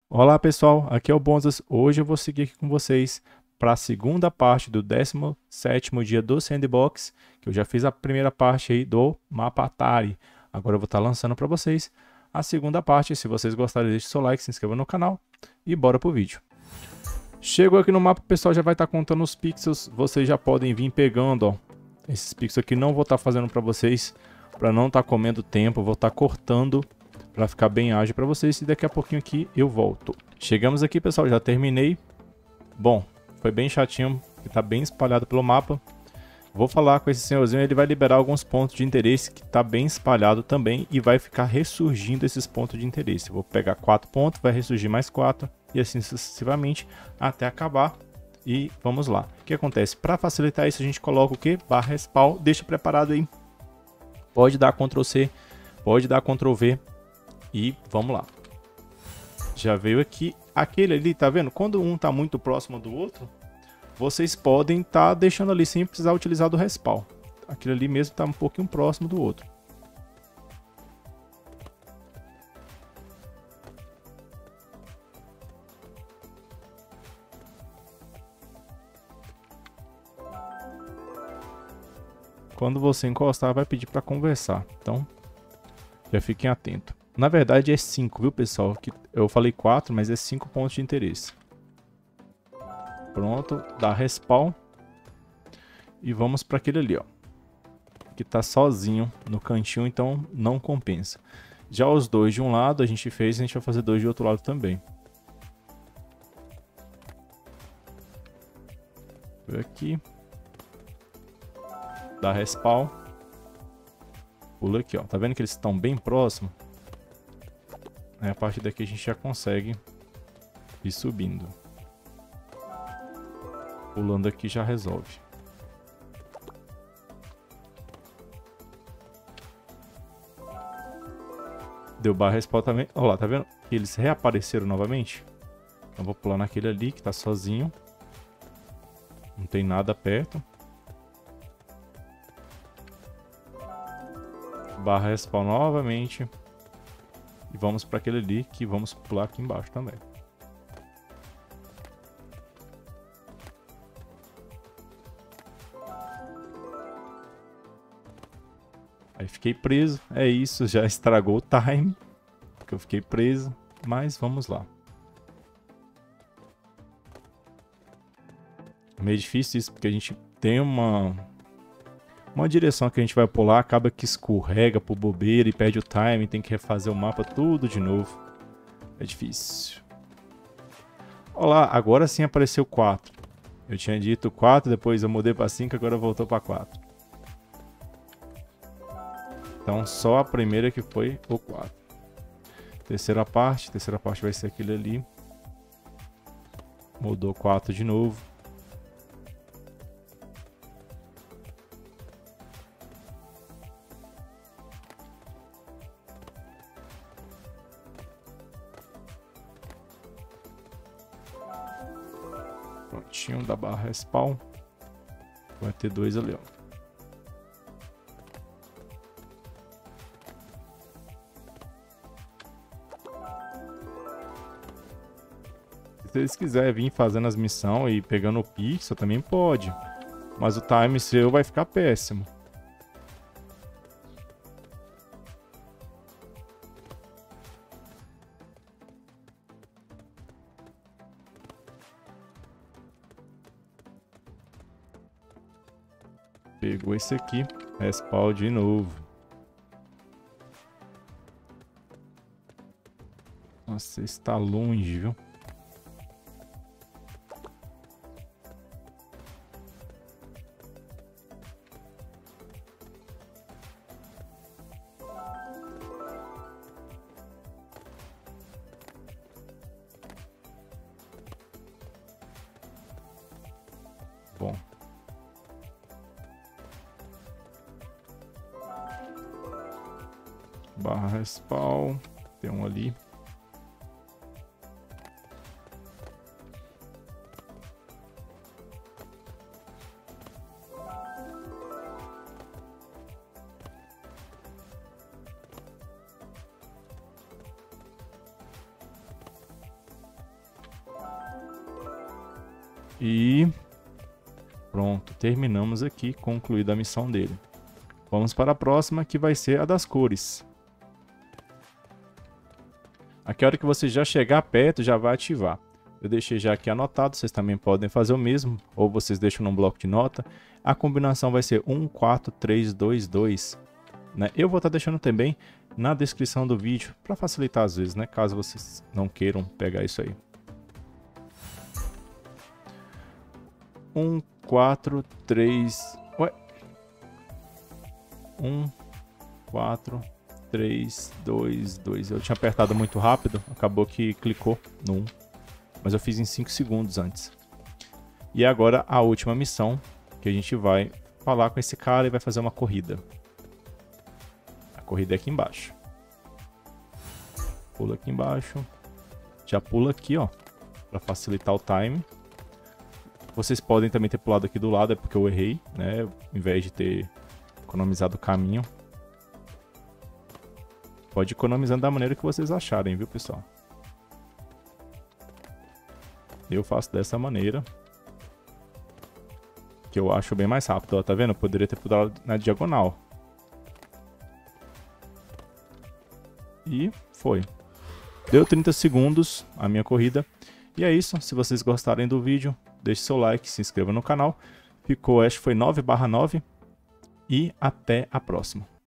Olá pessoal, aqui é o Bonzas. Hoje eu vou seguir aqui com vocês para a segunda parte do 17º dia do Sandbox, que eu já fiz a primeira parte aí do mapa Atari. Agora eu vou estar lançando para vocês a segunda parte. Se vocês gostarem, deixe seu like, se inscreva no canal e bora pro vídeo. Chegou aqui no mapa, o pessoal já vai estar contando os pixels. Vocês já podem vir pegando, ó. Esses pixels aqui não vou estar fazendo para vocês, para não estar comendo tempo, vou estar cortando para ficar bem ágil para vocês e daqui a pouquinho aqui eu volto. Chegamos aqui, pessoal, já terminei. Bom, foi bem chatinho, que tá bem espalhado pelo mapa. Vou falar com esse senhorzinho, ele vai liberar alguns pontos de interesse que tá bem espalhado também e vai ficar ressurgindo esses pontos de interesse. Vou pegar 4 pontos, vai ressurgir mais 4 e assim sucessivamente até acabar. E vamos lá. O que acontece? Para facilitar isso, a gente coloca o que? Barra spawn, deixa preparado aí. Pode dar Ctrl C, pode dar Ctrl V. E vamos lá. Já veio aqui. Aquele ali, tá vendo? Quando um tá muito próximo do outro, vocês podem estar deixando ali sem precisar utilizar do respawn. Aquele ali mesmo tá um pouquinho próximo do outro. Quando você encostar, vai pedir para conversar. Então, já fiquem atentos. Na verdade é 5, viu pessoal? Eu falei 4, mas é 5 pontos de interesse. Pronto, dá respawn. E vamos para aquele ali, ó. Que tá sozinho no cantinho, então não compensa. Já os dois de um lado a gente fez, a gente vai fazer dois de outro lado também. Vou aqui. Dá respawn. Pula aqui, ó. Tá vendo que eles estão bem próximos? Aí a partir daqui a gente já consegue ir subindo. Pulando aqui já resolve. Deu barra respawn também. Olha lá, tá vendo? Eles reapareceram novamente. Então vou pular naquele ali que tá sozinho. Não tem nada perto. Barra respawn novamente. E vamos para aquele ali que vamos pular aqui embaixo também. Aí fiquei preso. É isso, já estragou o time. Porque eu fiquei preso. Mas vamos lá. É meio difícil isso, porque a gente tem uma direção que a gente vai pular, acaba que escorrega por bobeira e perde o time, tem que refazer o mapa tudo de novo. É difícil. Olá, agora sim apareceu 4. Eu tinha dito 4, depois eu mudei para 5, agora voltou para 4. Então só a primeira que foi o 4. Terceira parte vai ser aquele ali. Mudou 4 de novo. Prontinho da barra respawn. Vai ter 2 ali, ó. Se eles quiserem vir fazendo as missões e pegando o pixel, também pode. Mas o time seu vai ficar péssimo. Pegou esse aqui, respawn de novo. Nossa, está longe, viu? Bom. Barra respawn. Tem um ali. E pronto, terminamos aqui, concluída a missão dele. Vamos para a próxima, que vai ser a das cores. Aqui a hora que você já chegar perto, já vai ativar. Eu deixei já aqui anotado, vocês também podem fazer o mesmo, ou vocês deixam num bloco de nota. A combinação vai ser 1, 4, 3, 2, 2. Né? Eu vou estar deixando também na descrição do vídeo, para facilitar às vezes, né? Caso vocês não queiram pegar isso aí. 1, 4, 3... Ué? 1, 4, 3, 2, 2. Eu tinha apertado muito rápido, acabou que clicou no 1. Mas eu fiz em 5 segundos antes. E agora a última missão, que a gente vai falar com esse cara e vai fazer uma corrida. A corrida é aqui embaixo. Pula aqui embaixo. Já pula aqui, ó, para facilitar o time. Vocês podem também ter pulado aqui do lado, é porque eu errei, né? Ao invés de ter economizado o caminho. Pode ir economizando da maneira que vocês acharem, viu, pessoal? Eu faço dessa maneira, que eu acho bem mais rápido. Ó, tá vendo? Eu poderia ter pulado na diagonal. E foi. Deu 30 segundos a minha corrida. E é isso. Se vocês gostarem do vídeo, deixe seu like, se inscreva no canal. Ficou, acho que foi 9/9. E até a próxima.